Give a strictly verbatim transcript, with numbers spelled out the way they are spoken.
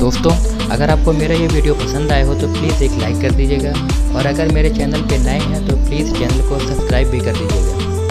दोस्तों, अगर आपको मेरा ये वीडियो पसंद आया हो तो प्लीज़ एक लाइक कर दीजिएगा और अगर मेरे चैनल पे नए हैं तो प्लीज़ चैनल को सब्सक्राइब भी कर दीजिएगा।